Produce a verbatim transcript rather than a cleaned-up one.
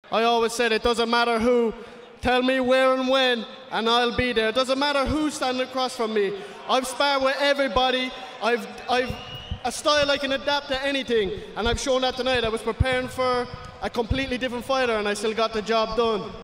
I always said it doesn't matter who, tell me where and when, and I'll be there. It doesn't matter who's standing across from me. I've sparred with everybody. I've, I've a style I can adapt to anything, and I've shown that tonight. I was preparing for a completely different fighter, and I still got the job done.